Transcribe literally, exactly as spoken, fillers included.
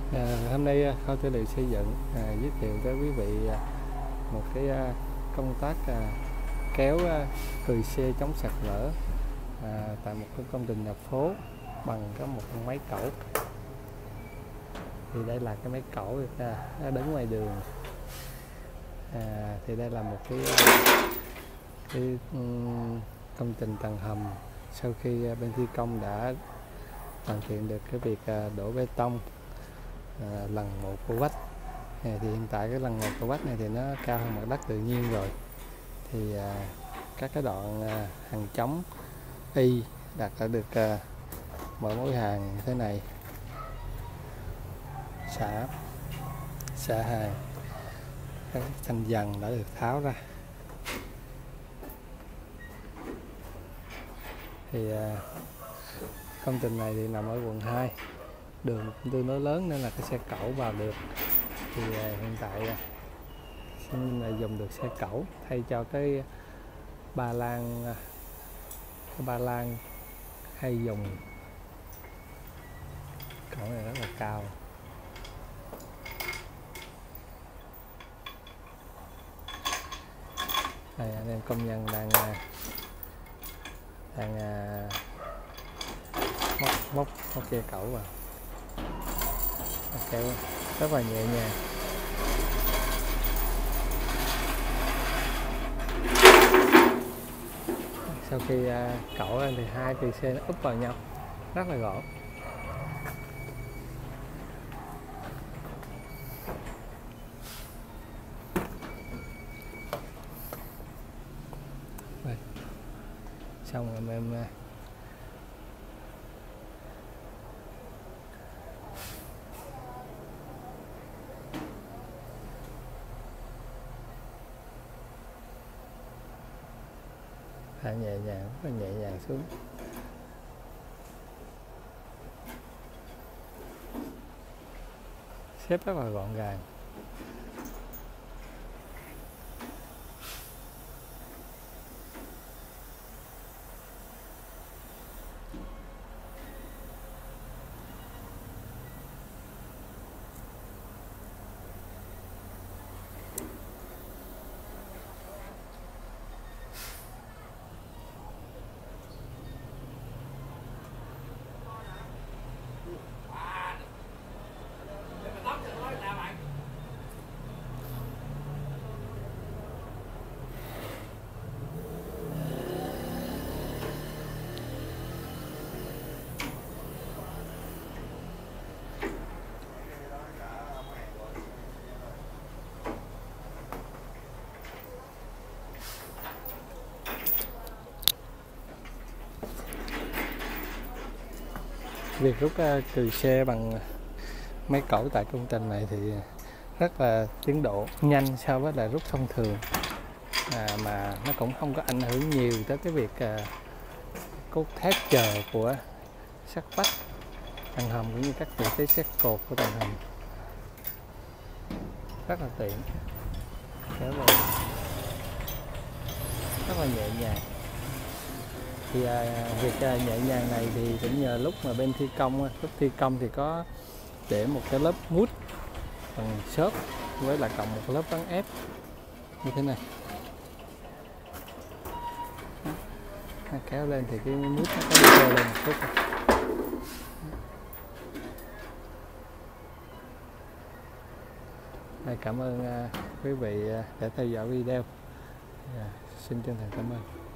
À, hôm nay à, Kho Tư liệu Xây dựng à, giới thiệu tới quý vị à, một cái à, công tác à, kéo à, cừ xe chống sạt lở à, tại một cái công trình nhà phố bằng có một con máy cẩu. Thì đây là cái máy cẩu được à, nó đứng ngoài đường. À, thì đây là một cái, cái um, công trình tầng hầm sau khi à, bên thi công đã hoàn thiện được cái việc à, đổ bê tông À, lần một của vách này. Thì hiện tại cái lần một của vách này thì nó cao hơn mặt đất tự nhiên rồi, thì à, các cái đoạn à, hàng chống y đặt đã được à, mở mối hàng như thế này, xả xả hàng, các thanh dần đã được tháo ra. Thì à, công trình này thì nằm ở quận hai, đường cũng tương đối lớn nên là cái xe cẩu vào được. Thì à, hiện tại à, xin là dùng được xe cẩu thay cho cái ba lan cái ba lan hay dùng. Cẩu này rất là cao. Đây, anh em công nhân đang đang móc móc móc dây cẩu vào, kéo rất là nhẹ nhàng. Sau khi cẩu lên thì hai cây xe nó úp vào nhau rất là gọn. Đây. Xong rồi em thả nhẹ nhàng, rất là nhẹ nhàng xuống. Xếp rất là gọn gàng. Việc rút uh, cừ xe bằng máy cẩu tại công trình này thì rất là tiến độ nhanh so với là rút thông thường, à, mà nó cũng không có ảnh hưởng nhiều tới cái việc uh, cốt thép chờ của sắt vách tầng hầm cũng như các vị trí xét cột của tầng hầm. Rất là tiện, kéo lên rất là nhẹ nhàng. Thì à, việc à, nhẹ nhàng này thì cũng nhờ lúc mà bên thi công lúc thi công thì có để một cái lớp mút bằng xốp với lại cộng một lớp ván ép như thế này. Đó, kéo lên thì cái mút nó có đi theo lên một chút. Đây, cảm ơn à, quý vị à, đã theo dõi video. À, xin chân thành cảm ơn.